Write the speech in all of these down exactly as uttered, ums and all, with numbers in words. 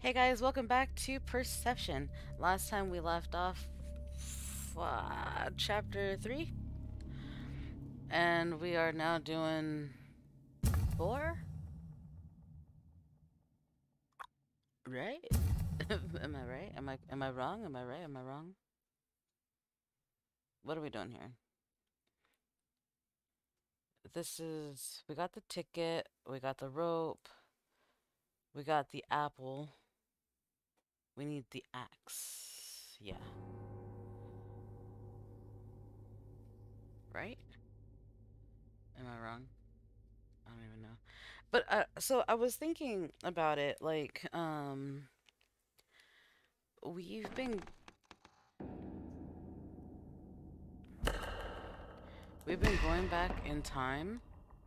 Hey guys, welcome back to Perception. Last time we left off uh, chapter three, and we are now doing four, right? Am I right? Am I am I wrong? Am I right? Am I wrong? What are we doing here? This is, we got the ticket, we got the rope, we got the apple. We need the axe. Yeah. Right? Am I wrong? I don't even know. But uh, so I was thinking about it, like, um, we've been we've been going back in time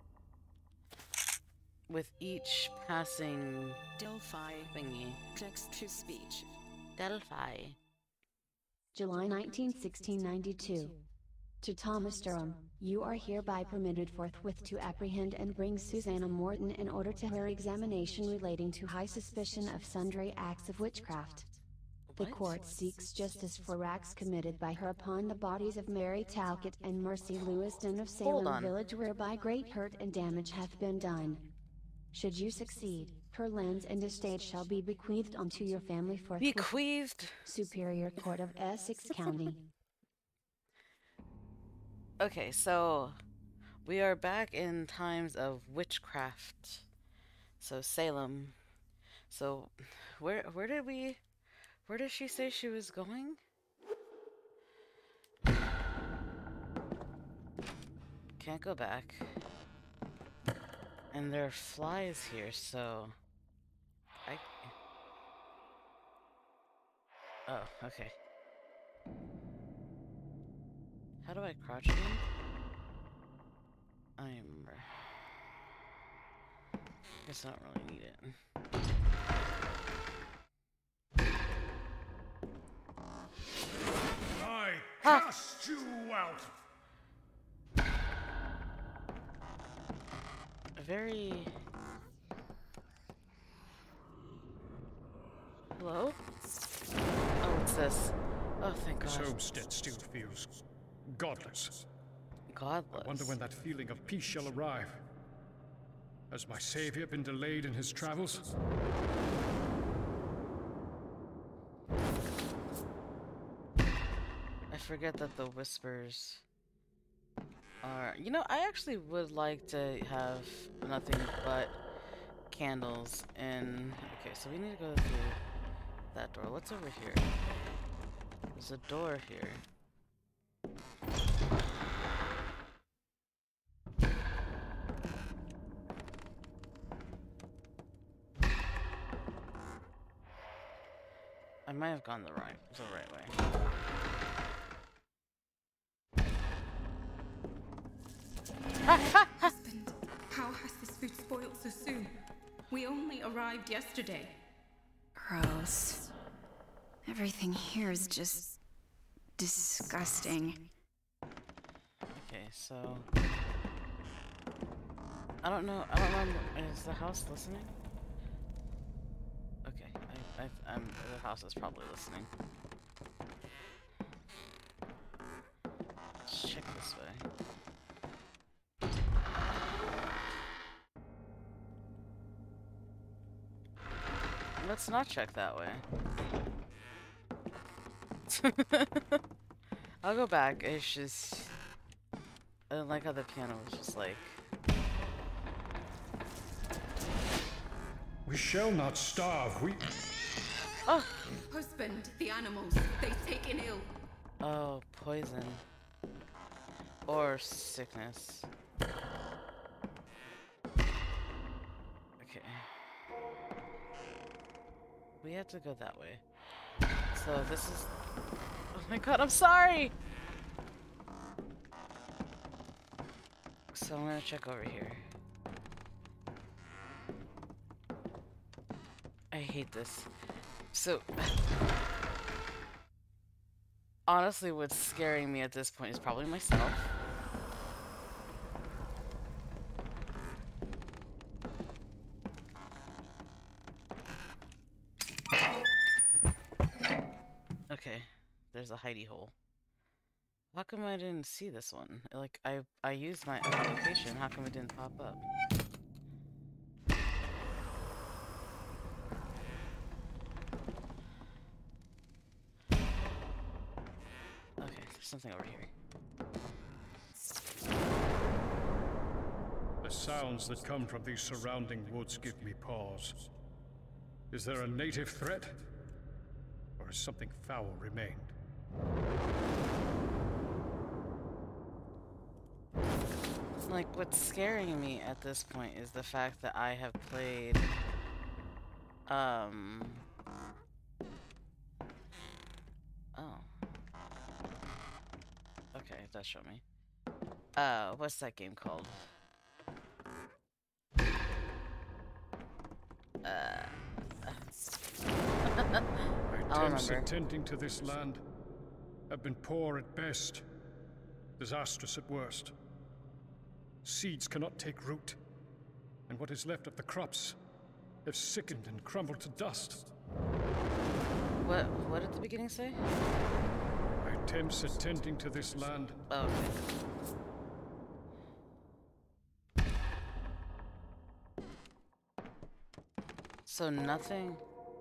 with each passing Delphi thingy. text to speech. Delphi. July nineteenth, sixteen ninety-two. To Thomas Durham, you are hereby permitted forthwith to apprehend and bring Susanna Morton in order to her examination relating to high suspicion of sundry acts of witchcraft. The What? court seeks justice for acts committed by her upon the bodies of Mary Talcott and Mercy Lewiston of Hold Salem on. Village, whereby great hurt and damage hath been done. Should you succeed, her lands and estate shall be bequeathed unto your family forthwith. Bequeathed. Superior Court of Essex County. Okay, so we are back in times of witchcraft. So Salem. So where where did we where did she say she was going? Can't go back. And there are flies here, so I Oh, okay. How do I crouch again? I remember. Guess I don't really need it. I Ah. cast you out! A very... Hello? Oh, what's this? Oh, thank This God. homestead still feels godless. Godless. I wonder when that feeling of peace shall arrive. Has my savior been delayed in his travels? I forget that the whispers are... You know, I actually would like to have nothing but candles in... Okay, so we need to go through that door. What's over here? There's a door here. I might have gone the right, the right way. Husband, how has this food spoiled so soon? We only arrived yesterday. Gross. Everything here is just disgusting. Okay, so I don't know. I don't remember. Is the house listening? Okay, I, I, I'm. The house is probably listening. Let's check this way. Let's not check that way. I'll go back. It's just I don't like how the piano was just like. We shall not starve. We... Oh, Husband, the animals, they've taken ill. oh, poison or sickness. Okay, we have to go that way. So this is. Oh my God, I'm sorry. So I'm gonna check over here. I hate this. So, honestly, what's scaring me at this point is probably myself. okay. There's a hidey hole. How come I didn't see this one? Like, I, I used my application. How come it didn't pop up? Okay, there's something over here. The sounds that come from these surrounding woods give me pause. Is there a native threat? Or has something foul remained? Like, what's scaring me at this point is the fact that I have played, um, oh, okay, it does show me. Uh, what's that game called? Uh, My attempts remember. at tending to this land have been poor at best, disastrous at worst. Seeds cannot take root, and what is left of the crops have sickened and crumbled to dust. What, what did the beginning say? My attempts at tending to this land Oh, okay. So nothing...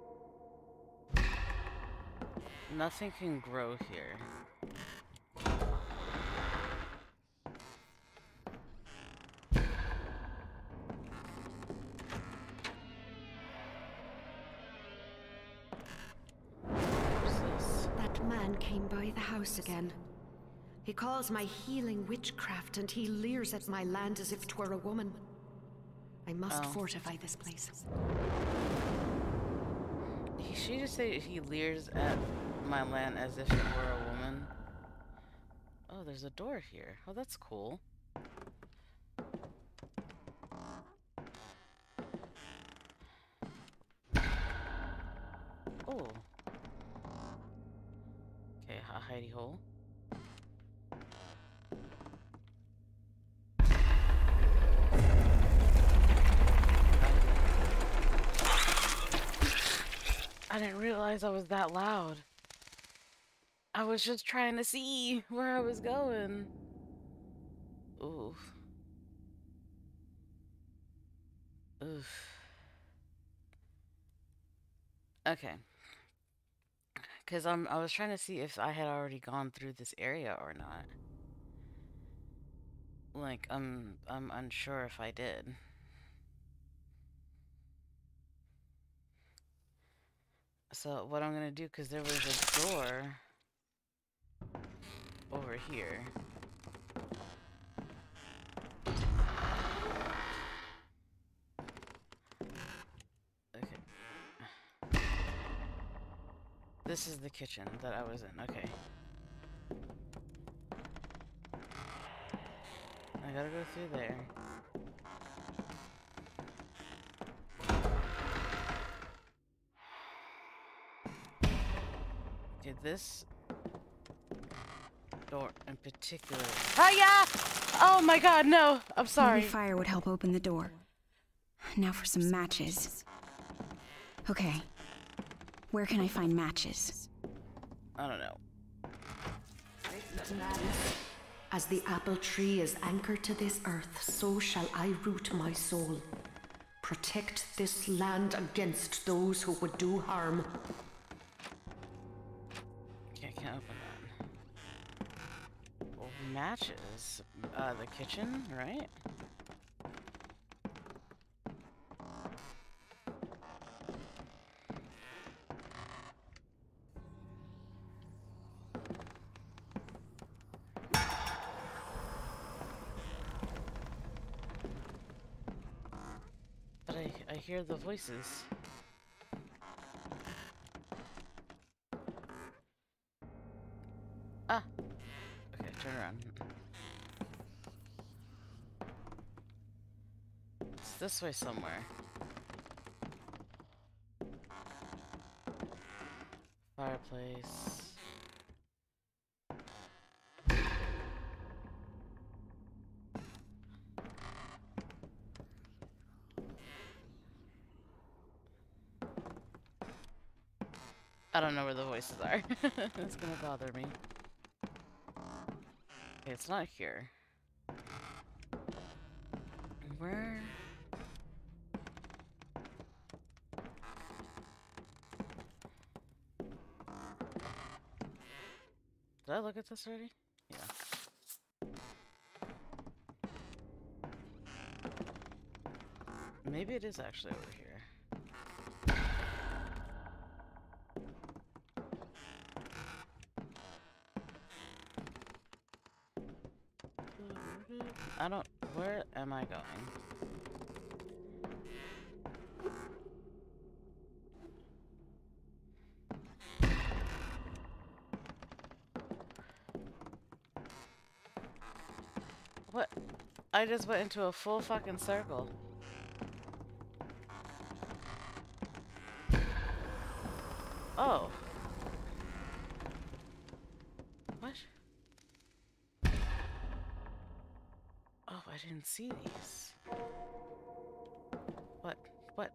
Nothing can grow here. What's this? That man came by the house again. He calls my healing witchcraft, and he leers at my land as if 'twere a woman. I must Oh. fortify this place. He, she just say he leers at my land as if it were a woman. Oh, there's a door here. Oh, that's cool. Oh. Okay, a hidey hole. I didn't realize I was that loud. I was just trying to see where I was going. Ooh. Oof. Okay. Cause I'm I was trying to see if I had already gone through this area or not. Like I'm I'm unsure if I did. So what I'm gonna do, cause there was a door over here. Okay. This is the kitchen that I was in. Okay. I gotta go through there. Okay, this door in particular. Hiya! Oh my god, no! I'm sorry. Maybe fire would help open the door. Now for some matches. Okay. Where can I find matches? I don't know. As the apple tree is anchored to this earth, so shall I root my soul. Protect this land against those who would do harm. Okay, I can't open that. Well, matches. Uh, the kitchen, right? But I, I hear the voices. Ah! Okay, turn around. It's this way somewhere. Fireplace. I don't know where the voices are. It's gonna bother me. Okay, it's not here. Where? Did I look at this already? Yeah. Maybe it is actually over here. I don't... Where am I going? What? I just went into a full fucking circle. Oh. What? Oh, I didn't see these. What? What?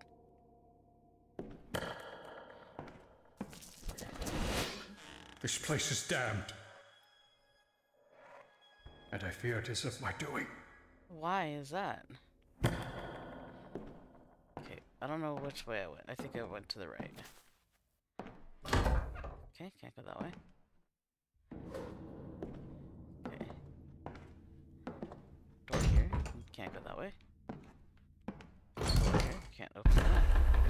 This place is damned. And I fear it is of my doing. Why is that? Okay, I don't know which way I went. I think I went to the right. Okay, can't go that way. Okay. Door here. Can't go that way. Door here. Can't open that.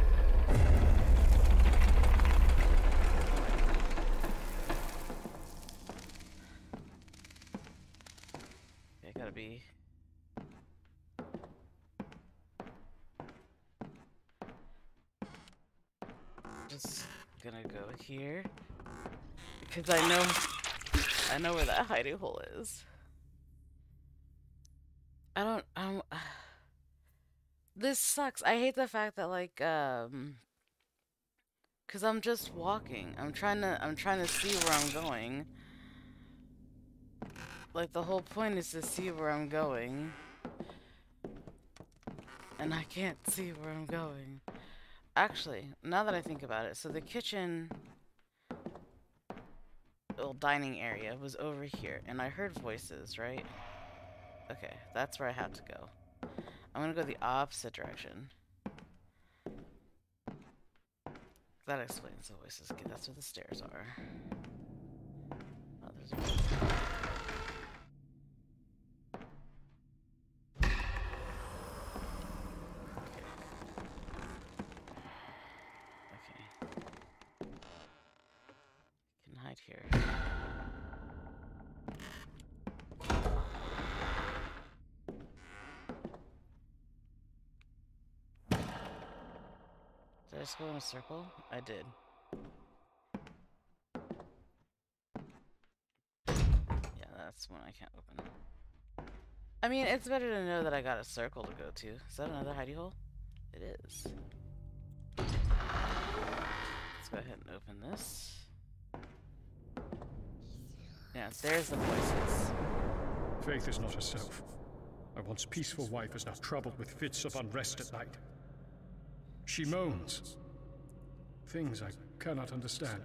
Okay, gotta be... Just gonna go here. Because I know... I know where that hiding hole is. I don't... I don't... This sucks. I hate the fact that, like, um... Because I'm just walking. I'm trying to... I'm trying to see where I'm going. Like, the whole point is to see where I'm going. And I can't see where I'm going. Actually, now that I think about it, so the kitchen... little dining area was over here, and I heard voices, right? Okay, that's where I have to go. I'm gonna go the opposite direction. That explains the voices. Okay, that's where the stairs are. Oh, there's a... here. Did I just go in a circle? I did. Yeah, that's one I can't open. I mean, it's better to know that I got a circle to go to. Is that another hidey hole? It is. Let's go ahead and open this. Yeah, there's the voices. Faith is not herself. My once peaceful wife is now troubled with fits of unrest at night. She moans. Things I cannot understand.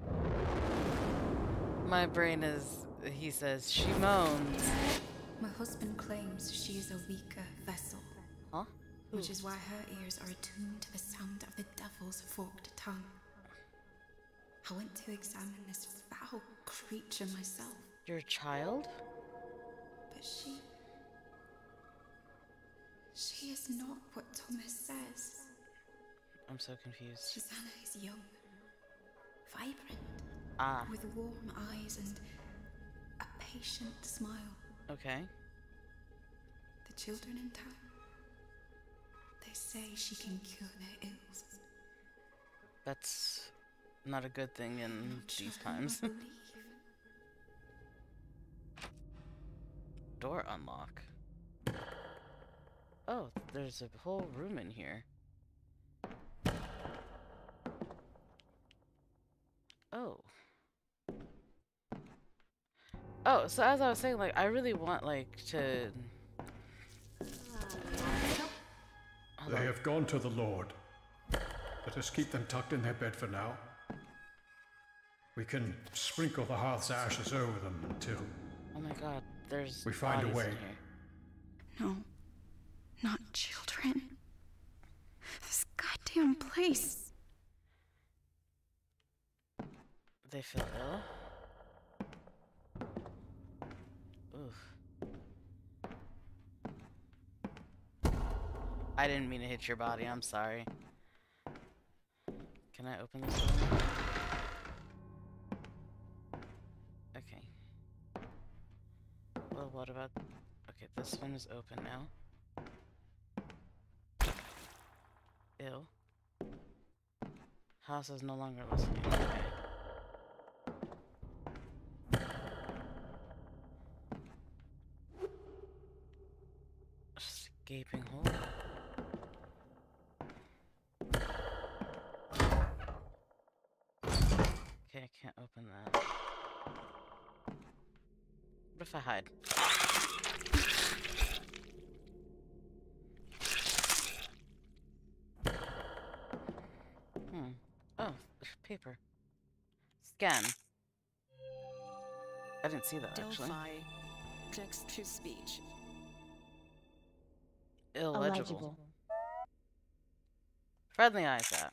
My brain is... He says, she moans. My husband claims she is a weaker vessel. Huh? Which is why her ears are attuned to the sound of the devil's forked tongue. I went to examine this foul creature myself. Your child? But she... She is not what Thomas says. I'm so confused. Susanna is young, vibrant, ah. with warm eyes and a patient smile. Okay. The children in town, they say she can cure their ills. That's not a good thing in these times. Door unlock. Oh, there's a whole room in here. Oh. Oh, so as I was saying, like, I really want, like, to... Hold They on. have gone to the Lord. Let us keep them tucked in their bed for now. We can sprinkle the hearth's ashes over them until Oh my god, there's we find a bodies way. in here. No. Not children. This goddamn place. They feel ill? Oof. I didn't mean to hit your body, I'm sorry. Can I open this one? Okay. Well, what about... Okay, this one is open now. Ew. House is no longer listening. Okay. Just a gaping hole. Okay, I can't open that. What if I hide? Hmm. Oh, there's paper. Scan. I didn't see that actually. Delphi. Text to speech. Illegible. Friendly eyes out.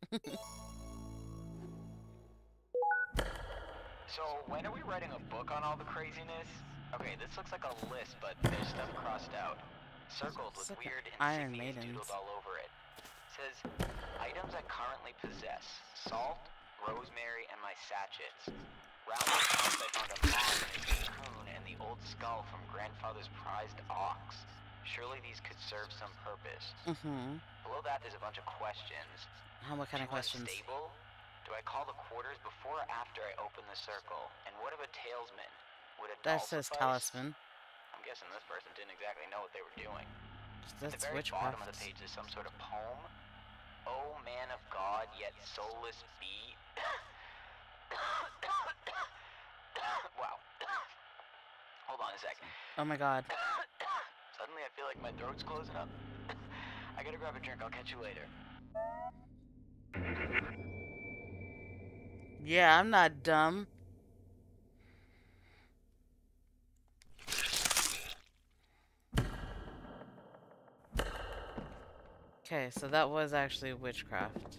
So, when are we writing a book on all the craziness? Okay, this looks like a list, but there's stuff crossed out. Circled with It's like weird Iron insignias Maidens. doodled all over it. It says, items I currently possess. Salt, rosemary, and my sachets. Round the house I found a moth in his cocoon and the old skull from grandfather's prized ox. Surely these could serve some purpose. Mm-hmm. Below that there's a bunch of questions. How what kind of Too questions? Unstable? Do I call the quarters before or after I open the circle? And what of a talesman? Would a That doll says suffice? talisman. I'm guessing this person didn't exactly know what they were doing. At That's the very bottom of the witchcraft. page is some sort of poem. Oh, man of God, yet soulless be. Wow. Hold on a sec. Oh my god. Suddenly I feel like my throat's closing up. I gotta grab a drink. I'll catch you later. Yeah, I'm not dumb. Okay, so that was actually witchcraft.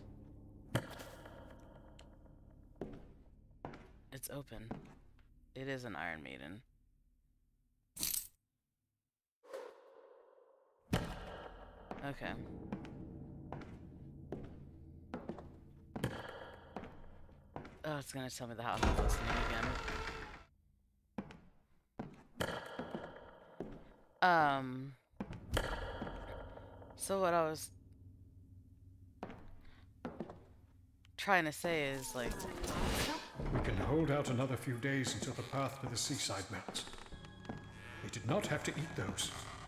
It's open. It is an Iron Maiden. Okay. Oh, it's gonna tell me the house is listening again. Um. So what I was trying to say is, like... We can hold out another few days until the path to the seaside melts. They did not have to eat those.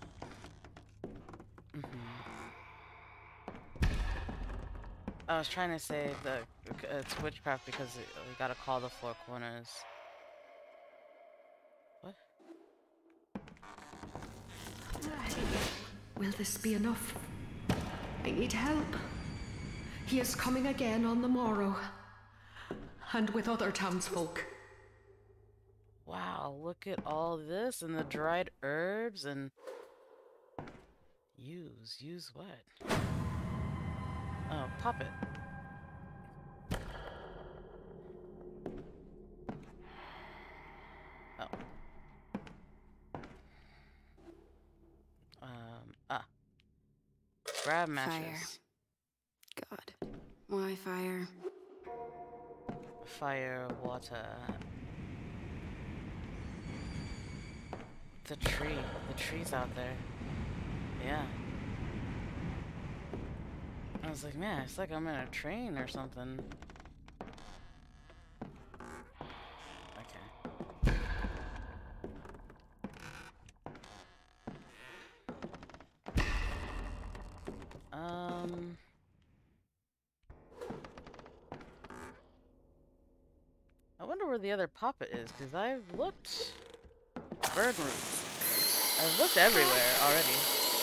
I was trying to say that it's witchcraft because it, we gotta call the four corners. What? Will this be enough? I need help. He is coming again on the morrow, and with other townsfolk. Wow, look at all this and the dried herbs and... Use, use what? Oh, pop it. Oh. Um, ah. Grab matches. Fire. God. Why fire? Fire, water. The tree. The tree's out there. Yeah. I was like, man, it's like I'm in a train or something. Okay. Um... I wonder where the other poppet is, because I've looked... Bird roots. I've looked everywhere already.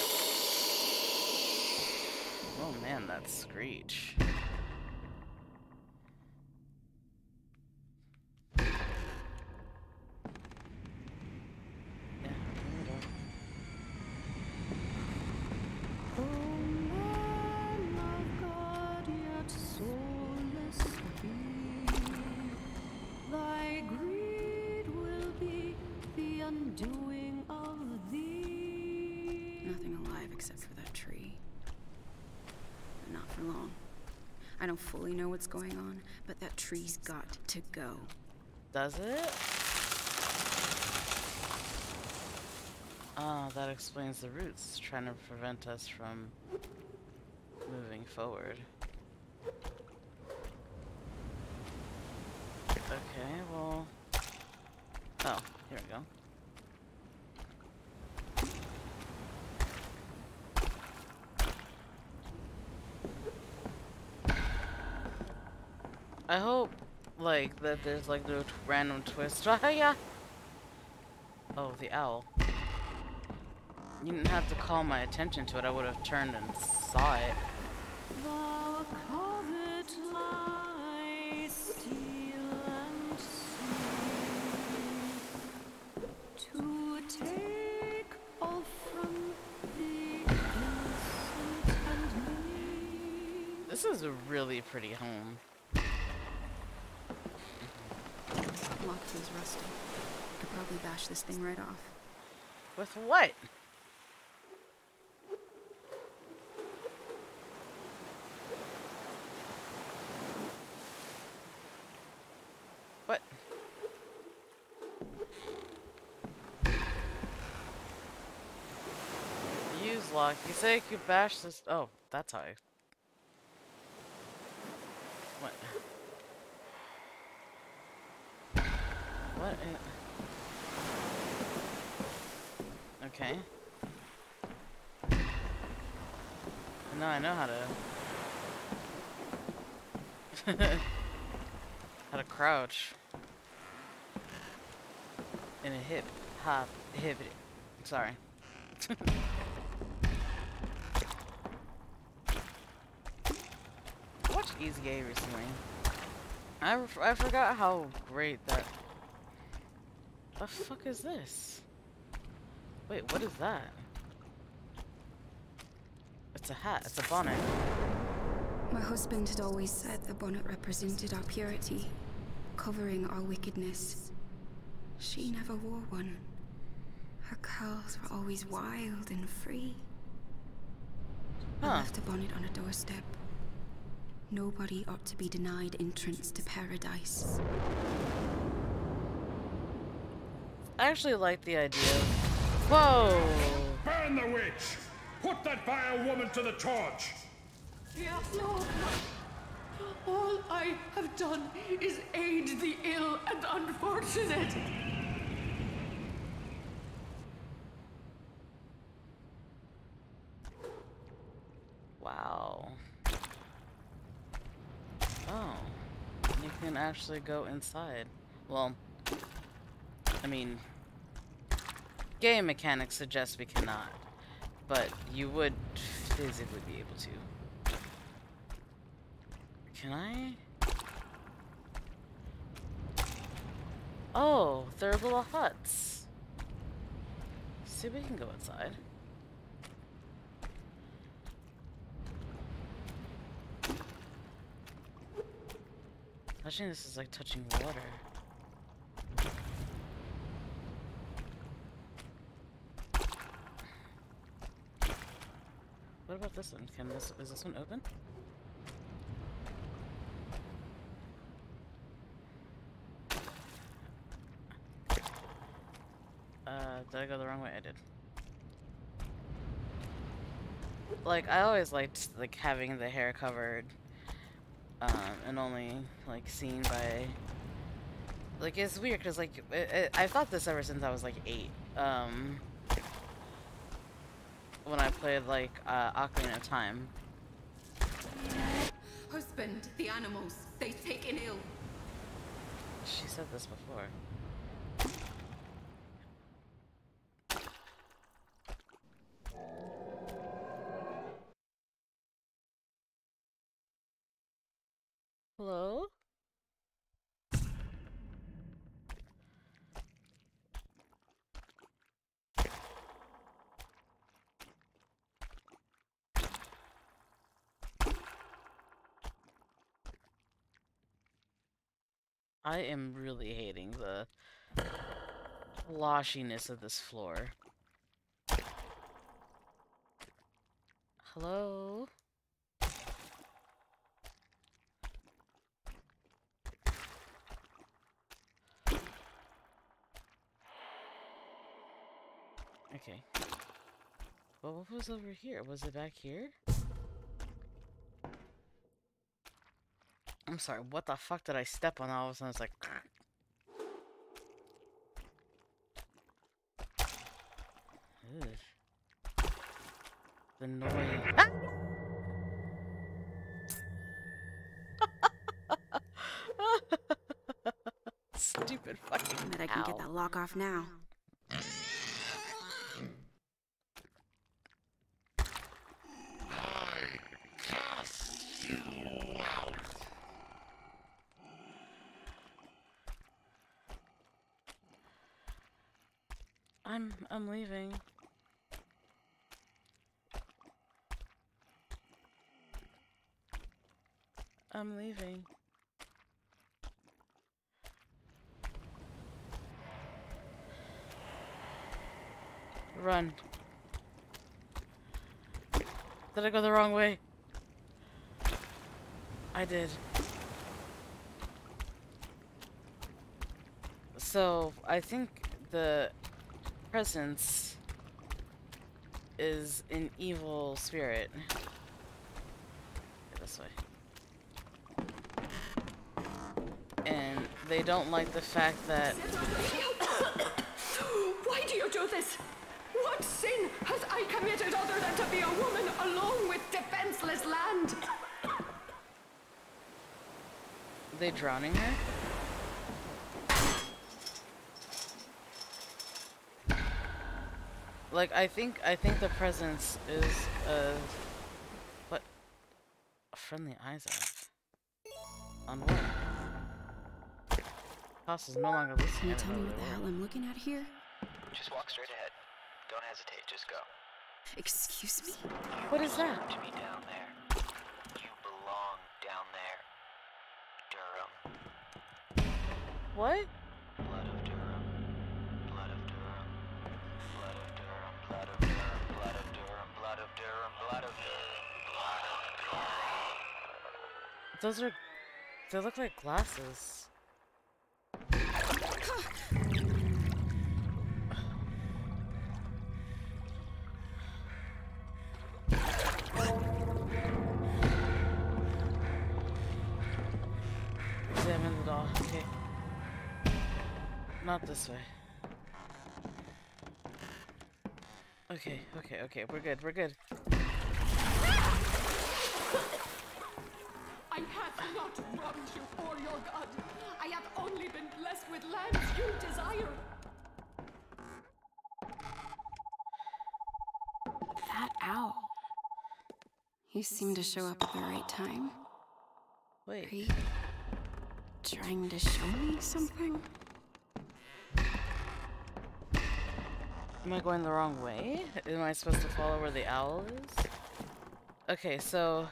Oh man, that screech. I don't fully know what's going on, but that tree's got to go. Does it? Oh, that explains the roots trying to prevent us from moving forward. Okay, well... Oh, here we go. I hope, like, that there's, like, no random twist. Yeah. Oh, the owl. You didn't have to call my attention to it. I would have turned and saw it. The covet lies still and sweet, to take all from the innocent and me. This is a really pretty home. Lock is rusty. Could probably bash this thing right off. With what? What? Use lock. You say you could bash this. Oh, that's how I. What? What? In... Okay. Now I know how to. How to crouch. In a hip hop hip. Sorry. I watched Easy A recently. I, I forgot how great that. The fuck is this? Wait, what is that? It's a hat. It's a bonnet. My husband had always said the bonnet represented our purity, covering our wickedness. She never wore one. Her curls were always wild and free. Huh. I left a bonnet on a doorstep. Nobody ought to be denied entrance to paradise. I actually like the idea of... Whoa! Burn the witch! Put that vile woman to the torch! No. All I have done is aid the ill and unfortunate. Wow. Oh. You can actually go inside. Well, I mean, game mechanics suggest we cannot, but you would physically be able to. Can I? Oh, they're little huts. See, we can go inside. Imagine this is like touching water. What about this one? Can this, is this one open? Uh, did I go the wrong way? I did. Like, I always liked, like, having the hair covered, um, and only, like, seen by, like, it's weird, because, like, it, it, I've thought this ever since I was, like, eight, um, when I played, like, uh, Ocarina of Time. Husband, the animals, they've taken ill. She said this before. Hello? I am really hating the loshiness of this floor. Hello? Okay. Well, what was over here? Was it back here? I'm sorry, what the fuck did I step on? All of a sudden it's like... Ugh. The noise... Ah! Stupid fucking Bet I can owl. get that lock off now. I'm I'm leaving. I'm leaving. Run. Did I go the wrong way? I did. So, I think the presence is an evil spirit. Okay, this way. And they don't like the fact that... Why do you do this? What sin has I committed other than to be a woman alone with defenseless land? They drowning her? Like, I think, I think the presence is, uh, what? Friendly eyes off. On what? House is no longer listening. Can you tell me what the hell I'm looking at here? Just walk straight ahead. Don't hesitate, just go. Excuse me? What is that? To be down there. You belong down there. Durham. What? Blood of Durham. Blood of Durham. Blood of Durham. Blood of Durham. Blood of Durham. Blood of Durham. Blood of Durham. Blood of Durham. Those are, they look like glasses. Examine the doll. Okay. Not this way. Okay, okay, okay. We're good. We're good. I have not wronged you or your god. I have only been blessed with lands you desire. That owl. You seem to show up at the right time. Wait. Are you trying to show me something? Am I going the wrong way? Am I supposed to follow where the owl is? Okay, so...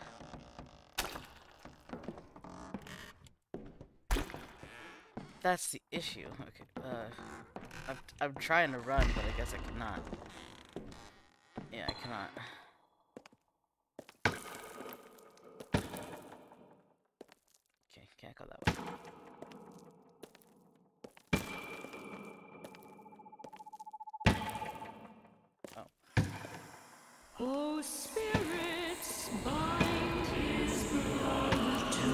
that's the issue. Okay, uh... I'm, I'm trying to run, but I guess I cannot. Yeah, I cannot. Okay, can't go that way. Oh, spirits, bind his blood to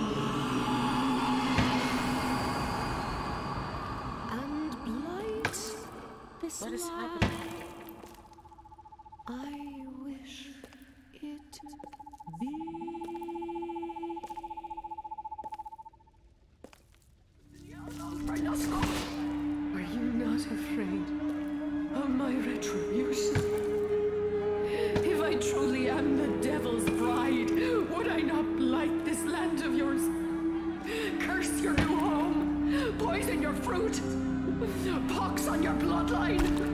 and blight this What is land. happening? I wish it be. Are you not afraid of my retribution? If I truly am the devil's bride, would I not blight this land of yours? Curse your new home, poison your fruit, pox on your bloodline.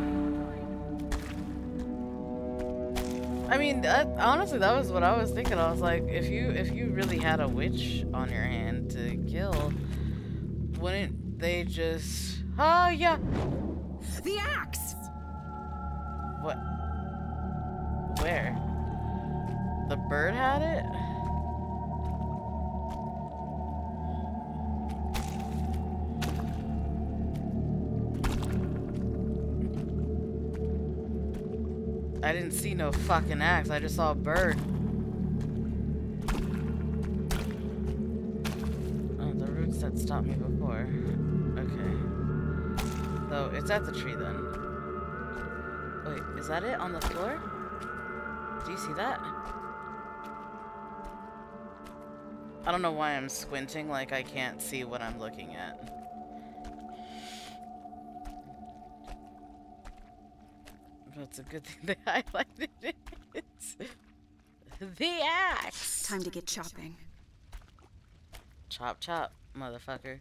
I mean, that, honestly, that was what I was thinking. I was like, if you if you really had a witch on your hand to kill, wouldn't they just... Oh, yeah! The axe! What? Where? The bird had it? I didn't see no fucking axe. I just saw a bird. Oh, the roots that stopped me before. Okay. So it's at the tree then. Wait, is that it on the floor? Do you see that? I don't know why I'm squinting like I can't see what I'm looking at. But it's a good thing they highlighted it. The axe! Time to get chopping. Chop chop, motherfucker.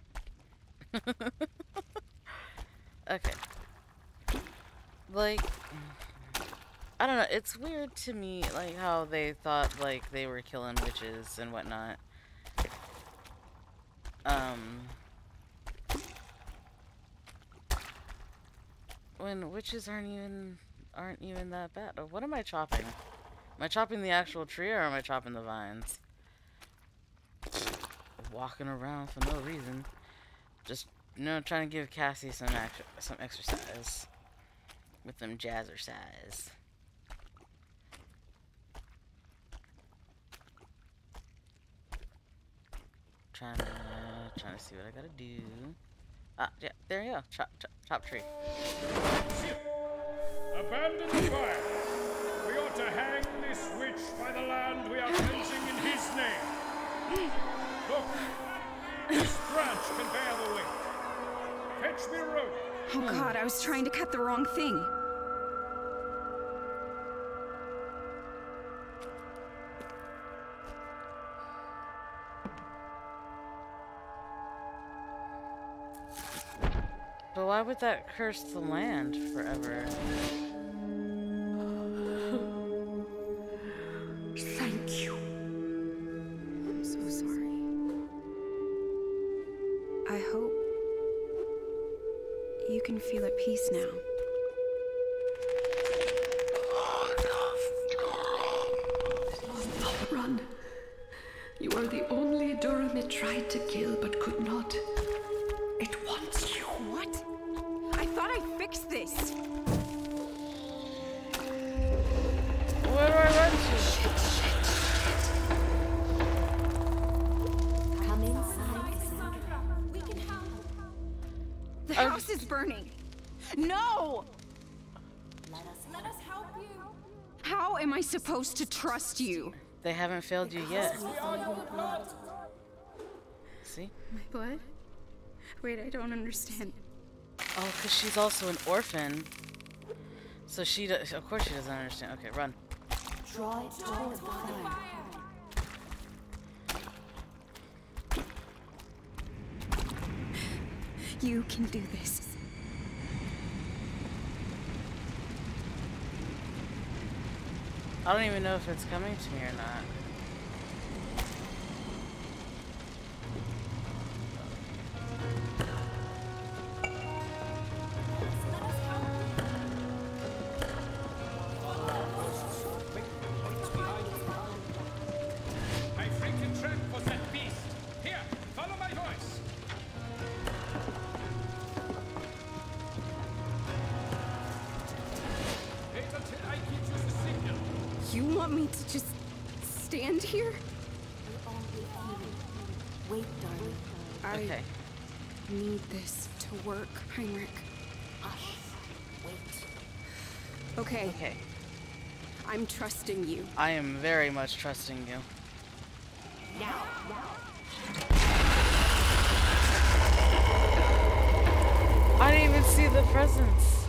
Okay. Like, I don't know, it's weird to me, like, how they thought, like, they were killing witches and whatnot. Um... When witches aren't even, aren't even that bad. Oh, what am I chopping? Am I chopping the actual tree or am I chopping the vines? Walking around for no reason. Just, you know, trying to give Cassie some, act some exercise. With them jazzercise. Trying to, uh, trying to see what I gotta do. Ah, yeah, there you go. Chop, chop, chop tree. Abandon the fire. We ought to hang this witch by the land we are cleansing in his name. Look, this branch can bear the weight. Fetch me a rope. Oh god, I was trying to cut the wrong thing. But why would that curse the land forever? Thank you. I'm so sorry. I hope you can feel at peace now. Run. You are the only Durham it tried to kill but could not. It wants you. What? I thought I fixed this. Where do I run to? Shit, shit, shit. Come inside. We can help. The I'm- house is burning. No! Let us Let us help you. How am I supposed to trust you? They haven't failed you yet. See? My blood? Wait, I don't understand. Oh, because she's also an orphan. So she does, of course she doesn't understand. Okay, run. draw it toward the fire. You can do this. I don't even know if it's coming to me or not. My freaking trap was that beast. Here, follow my voice. Wait until I give you the signal. You want me to just stand here? Wait, darling. I Okay. need this to work, Heinrich. Hush. Wait. Okay, Okay. I'm trusting you. I am very much trusting you. Now. I didn't even see the presents.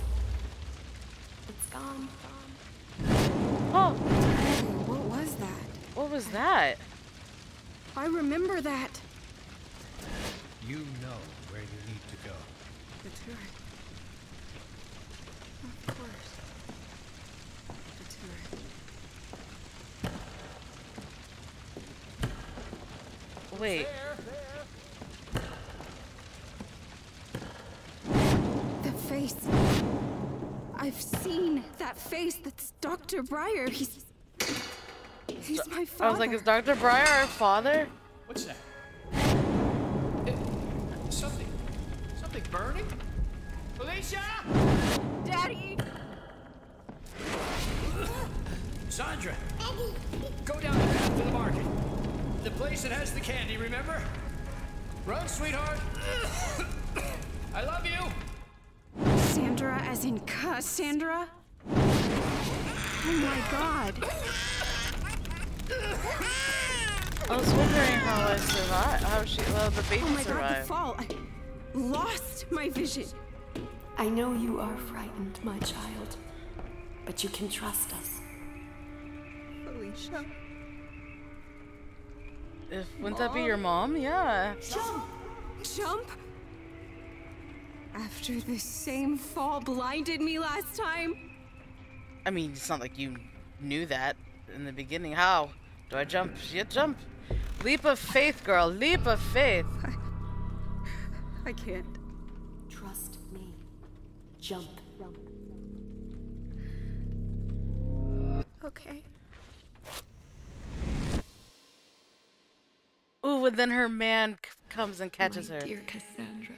It's gone. Oh, What was that? what was that? I remember that. You know where you need to go. The turret. Of course. The turret. Wait. The face. I've seen that face. That's Doctor Breyer. He's. He's my father. I was like, is Doctor Breyer our father? What's that? Eh, something. Something burning? Felicia! Daddy! Cassandra! Go down the path to the market. The place that has the candy, remember? Run, sweetheart! I love you! Sandra as in Cassandra? Oh my god. I was wondering how I survived, how she, well, the baby Oh my survived. god, the fall. I lost my vision. I know you are frightened, my child, but you can trust us. Felicia. If, wouldn't that be your mom? Yeah. Jump! Jump! After the same fall blinded me last time? I mean, it's not like you knew that in the beginning. How? Do I jump? Yeah, jump. Leap of faith, girl. Leap of faith. I, I can't. Trust me. Jump. Okay. Ooh, and then her man c comes and catches My her. dear Cassandra,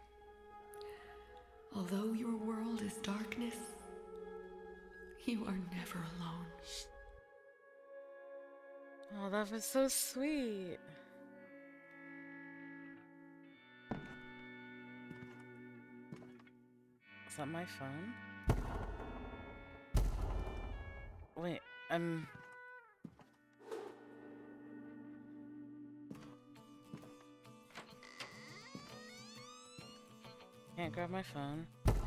although your world is darkness, you are never alone. Oh, that was so sweet. Is that my phone? Wait, I'm... Can't grab my phone.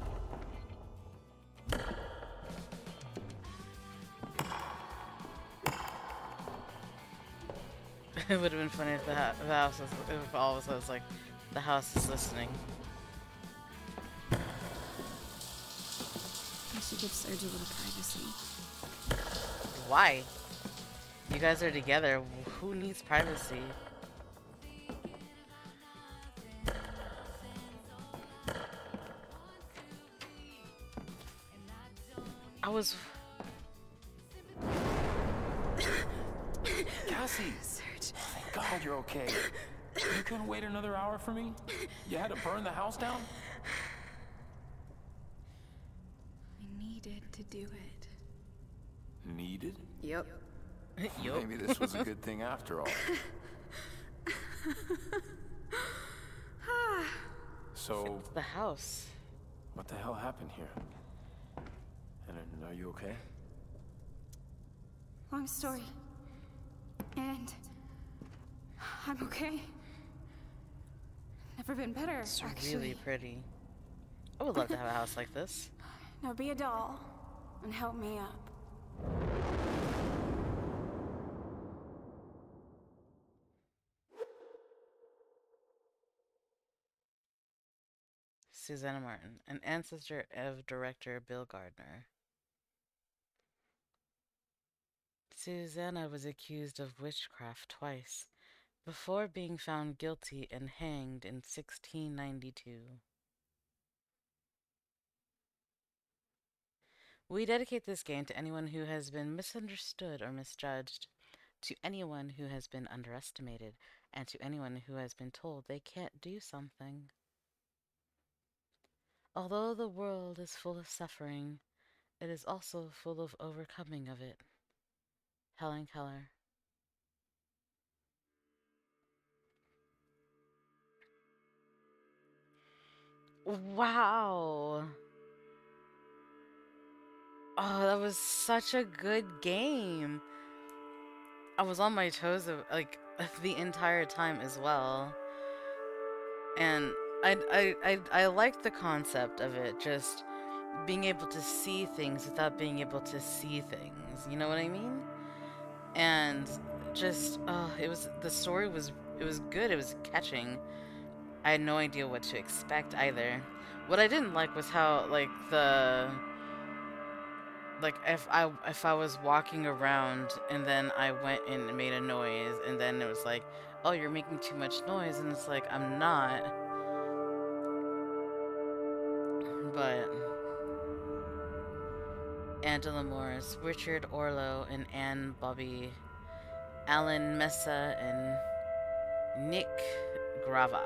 It would have been funny if the, ha the house was, if all of us was like, the house is listening. I should give Serge a little privacy. Why? You guys are together. Who needs privacy? I was... Cassie! Serge. Thank God you're okay. You couldn't wait another hour for me? You had to burn the house down? I needed to do it. Needed? Yep. Yup. Maybe this was a good thing after all. So, It's the house. what the hell happened here? And are you okay? Long story. And I'm okay. Never been better, It's actually. really pretty. I would love to have a house like this. Now be a doll and help me up. Susanna Martin, an ancestor of director Bill Gardner. Susanna was accused of witchcraft twice, before being found guilty and hanged in sixteen ninety-two. We dedicate this game to anyone who has been misunderstood or misjudged, to anyone who has been underestimated, and to anyone who has been told they can't do something. Although the world is full of suffering, it is also full of overcoming of it. Helen Keller. Wow. Oh, that was such a good game. I was on my toes of, like the entire time as well. And I I I I liked the concept of it, just being able to see things without being able to see things. You know what I mean? And just oh, it was the story was it was good. It was catching. I had no idea what to expect either. What I didn't like was how like the like if I if I was walking around and then I went and made a noise and then it was like, oh, you're making too much noise, and it's like I'm not. But Angela Morris, Richard Orlo, and Anne Bobby, Alan Messa, and Nick Grava.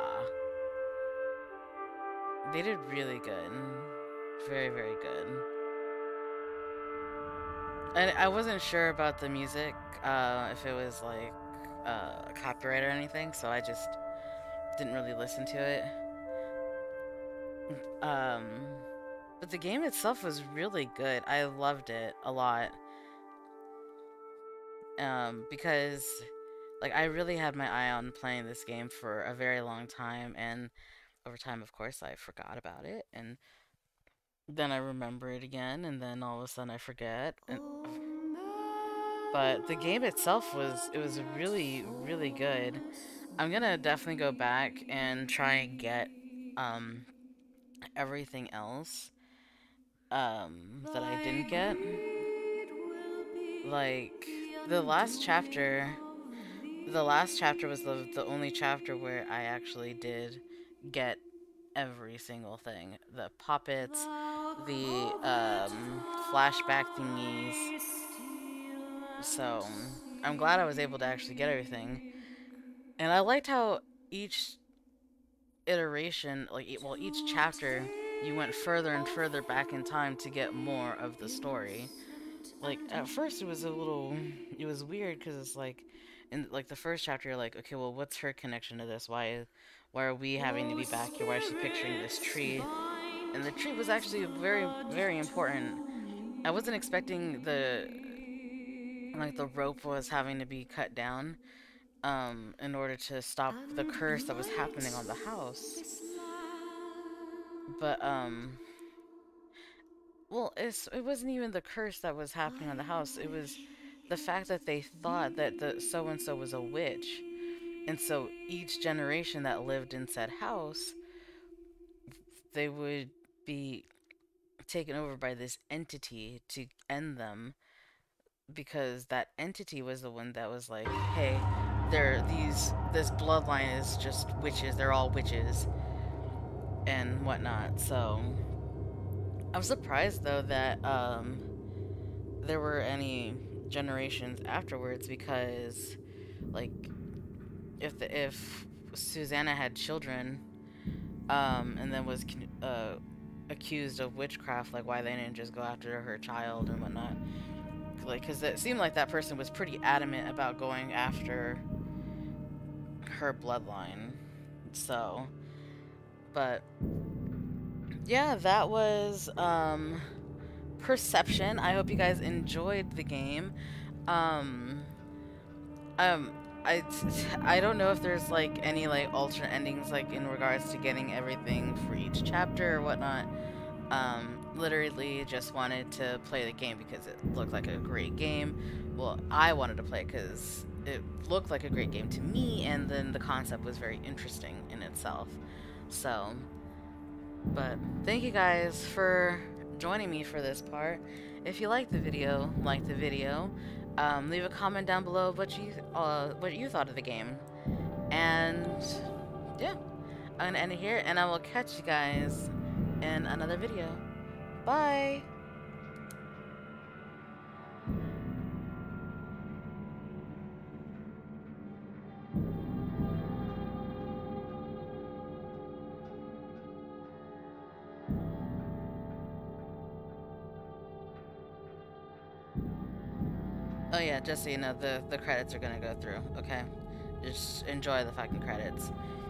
They did really good. Very, very good. And I wasn't sure about the music, uh, if it was like uh, copyright or anything, so I just didn't really listen to it. Um, but the game itself was really good. I loved it a lot. Um, because like I really had my eye on playing this game for a very long time, and over time, of course, I forgot about it, and then I remember it again, and then all of a sudden I forget. And, but the game itself was, it was really, really good. I'm gonna definitely go back and try and get um, everything else um, that I didn't get. Like, the last chapter, the last chapter was the, the only chapter where I actually did get every single thing. The puppets, the um, flashback thingies. So, I'm glad I was able to actually get everything. And I liked how each iteration, like, well, each chapter, you went further and further back in time to get more of the story. Like, at first it was a little, it was weird, because it's like, in like the first chapter, you're like, okay, well, what's her connection to this? Why, why are we having to be back here? Why is she picturing this tree? And the tree was actually very, very important. I wasn't expecting the, like, the rope was having to be cut down, um, in order to stop the curse that was happening on the house. But, um, well, it's, it wasn't even the curse that was happening on the house. It was the fact that they thought that the so-and-so was a witch. And so each generation that lived in said house, they would be taken over by this entity to end them, because that entity was the one that was like, hey, they're these, this bloodline is just witches, they're all witches, and whatnot. So I'm surprised though that um, there were any generations afterwards, because like if the, if Susanna had children um, and then was uh, accused of witchcraft, like why they didn't just go after her child and whatnot, like because it seemed like that person was pretty adamant about going after her bloodline. So but yeah, that was um, Perception. I hope you guys enjoyed the game. Um, um, I, I don't know if there's like any like alternate endings like in regards to getting everything for each chapter or whatnot. Um, literally just wanted to play the game because it looked like a great game. Well, I wanted to play it because it looked like a great game to me, and then the concept was very interesting in itself. So, but thank you guys for joining me for this part. If you liked the video, like the video, um, leave a comment down below what you uh, what you thought of the game. And yeah, I'm gonna end it here, and I will catch you guys in another video. Bye. Oh yeah, just so you know, the, the credits are gonna go through, okay? Just enjoy the fucking credits.